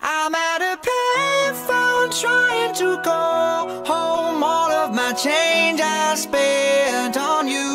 I'm at a payphone trying to call home. All of my change I spent on you.